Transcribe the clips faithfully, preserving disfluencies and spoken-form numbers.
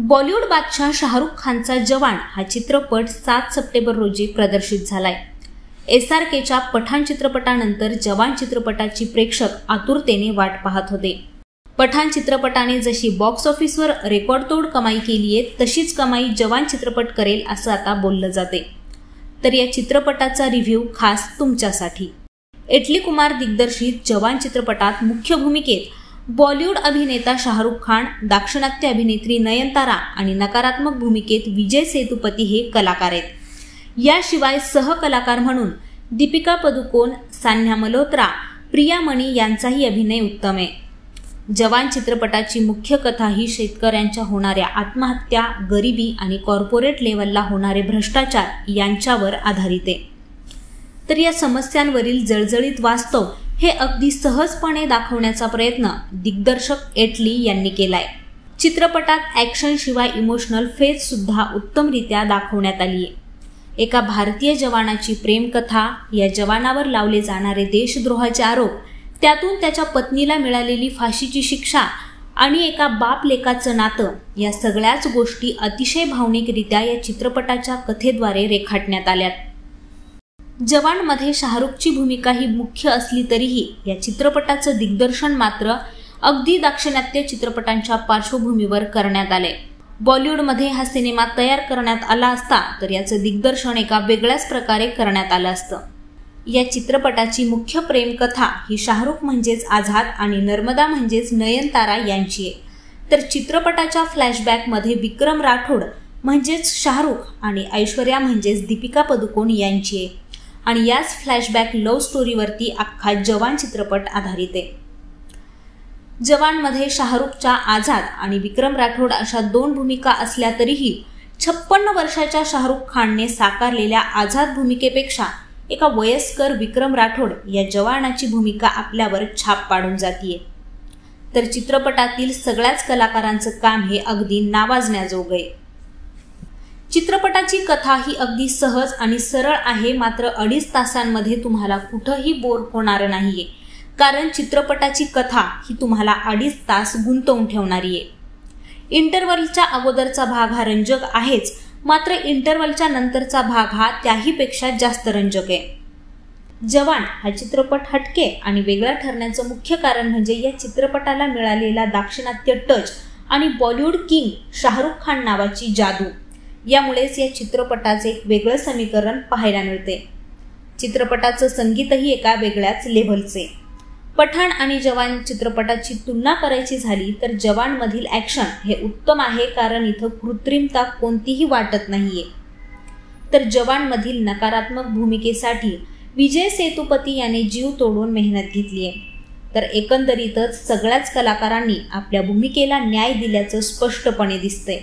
बॉलिवूड बादशाह शाहरुख खानचा जवान हा चित्रपट सात सप्टेंबर रोजी प्रदर्शित झालाय। एस आर केच्या पठाण चित्रपटानंतर जवान चित्रपटाची प्रेक्षक आतुरतेने वाट पाहत होते। पठाण चित्रपटाने जशी बॉक्स ऑफिसवर रेकॉर्डतोड कमाई केली आहे तशीच कमाई जवान चित्रपट करेल असं आता बोललं जाते। तर या चित्रपटाचा रिव्ह्यू खास तुमच्यासाठी। एटली कुमार दिग्दर्शित जवान चित्रपटात मुख्य भूमिकेत बॉलिवूड अभिनेता शाहरुख खान, दाक्षिणात्य अभिनेत्री नयनतारा आणि नकारात्मक भूमिकेत विजय सेतुपती हे कलाकार आहेत। याशिवाय सहकलाकार म्हणून दीपिका पदुकोण, सान्या मल्होत्रा, प्रिया मणी यांचाही अभिनय उत्तम आहे। जवान चित्रपटाची मुख्य कथा ही शेतकऱ्यांच्या होणाऱ्या आत्महत्या, गरिबी आणि कॉर्पोरेट लेव्हलला होणारे भ्रष्टाचार यांच्यावर आधारित आहे। तर या समस्यांवरील जळजळीत वास्तव हे अगदी सहजपणे दाखवण्याचा प्रयत्न दिग्दर्शक एटली यांनी केलाय। चित्रपटात ॲक्शन शिवाय इमोशनल फेज सुद्धा उत्तमरित्या दाखवण्यात आली आहे। एका भारतीय जवानाची प्रेमकथा, या जवानावर लावले जाणारे देशद्रोहाचे आरोप, त्यातून त्याच्या पत्नीला मिळालेली फाशीची शिक्षा आणि एका बाप लेकाचं नातं, या सगळ्याच गोष्टी अतिशय भावनिकरित्या या चित्रपटाच्या कथेद्वारे रेखाटण्यात आल्यात। जवानमध्ये शाहरुखची भूमिका ही मुख्य असली तरीही या चित्रपटाचं दिग्दर्शन मात्र अगदी दाक्षिणात्य चित्रपटांच्या पार्श्वभूमीवर करण्यात आले। बॉलिवूडमध्ये हा सिनेमा तयार करण्यात आला असता तर याचं दिग्दर्शन एका वेगळ्याच प्रकारे करण्यात आलं असतं। या चित्रपटाची मुख्य प्रेमकथा ही शाहरुख म्हणजेच आझाद आणि नर्मदा म्हणजेच नयनतारा यांची आहे। तर चित्रपटाच्या फ्लॅशबॅकमध्ये विक्रम राठोड म्हणजेच शाहरुख आणि ऐश्वर्या म्हणजेच दीपिका पदुकोण यांची आहे आणि याच फ्लॅशबॅक लव्ह स्टोरीवरती अख्खा जवान चित्रपट आधारित आहे। जवानमध्ये शाहरुखच्या आझाद आणि विक्रम राठोड अशा दोन भूमिका असल्या तरीही छप्पन्न वर्षाच्या शाहरुख खानने साकारलेल्या आझाद भूमिकेपेक्षा एका वयस्कर विक्रम राठोड या जवानाची भूमिका आपल्यावर छाप पाडून जातीये। तर चित्रपटातील सगळ्याच कलाकारांचं काम हे अगदी नावाजण्याजोगं आहे। चित्रपटाची कथा ही अगदी सहज आणि सरळ आहे, मात्र अडीच तासांमध्ये तुम्हाला कुठंही बोर होणार नाहीये, कारण चित्रपटाची कथा ही तुम्हाला अडीच तास गुंतवून ठेवणारी आहे। इंटरवलच्या अगोदरचा भाग हा रंजक आहेच, मात्र इंटरवलच्या नंतरचा भाग हा त्याहीपेक्षा जास्त रंजक आहे। जवान हा चित्रपट हटके आणि वेगळा ठरण्याचं मुख्य कारण म्हणजे या चित्रपटाला मिळालेला दाक्षिणात्य टच आणि बॉलिवूड किंग शाहरुख खान नावाची जादू। यामुळेच या चित्रपटाचे एक वेगळं समीकरण पाहायला मिळते। चित्रपटाचं संगीतही एका वेगळ्याच लेव्हलचे। पठाण आणि जवान चित्रपटाची तुलना करायची झाली तर जवानमधील ॲक्शन हे उत्तम आहे, कारण इथं कृत्रिमता कोणतीही वाटत नाहीये। तर जवानमधील नकारात्मक भूमिकेसाठी विजय सेतुपती याने जीव तोडून मेहनत घेतली आहे। तर एकंदरीतच सगळ्याच कलाकारांनी आपल्या भूमिकेला न्याय दिल्याचं स्पष्टपणे दिसतंय।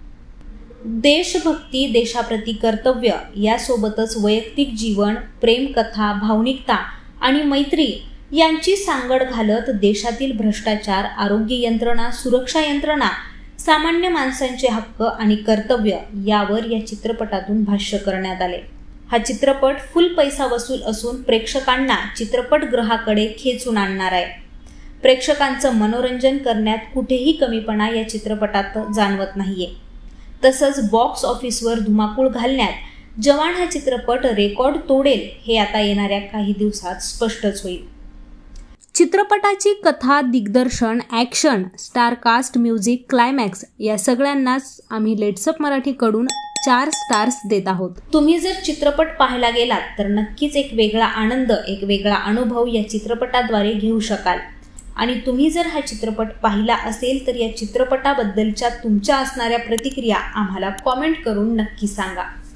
देशभक्ती, देशाप्रती कर्तव्य यासोबतच वैयक्तिक जीवन, प्रेमकथा, भावनिकता आणि मैत्री यांची सांगड घालत देशातील भ्रष्टाचार, आरोग्य यंत्रणा, सुरक्षा यंत्रणा, सामान्य माणसांचे हक्क आणि कर्तव्य यावर या चित्रपटातून भाष्य करण्यात आले। हा चित्रपट फुल पैसा वसूल असून प्रेक्षकांना चित्रपटगृहाकडे खेचून आणणार आहे। प्रेक्षकांचं मनोरंजन करण्यात कुठेही कमीपणा या चित्रपटात जाणवत नाहीये। तसंच बॉक्स ऑफिसवर धुमाकूळ घालण्यात जवान हा चित्रपट रेकॉर्ड तोडेल हे आता येणाऱ्या काही दिवसात स्पष्टच होईल। चित्रपटाची कथा, दिग्दर्शन, action, star cast, music, climax या सगळ्यांनाच आम्ही लेट्सअप मराठीकडून चार स्टार्स देत आहोत। तुम्ही जर चित्रपट पाहायला गेलात तर नक्कीच एक वेगळा आनंद, एक वेगळा अनुभव या चित्रपटाद्वारे घेऊ शकाल। आणि तुम्ही जर हा चित्रपट पाहिला असेल तर या चित्रपटाबद्दलच्या तुमच्या असणाऱ्या प्रतिक्रिया आम्हाला कॉमेंट करून नक्की सांगा।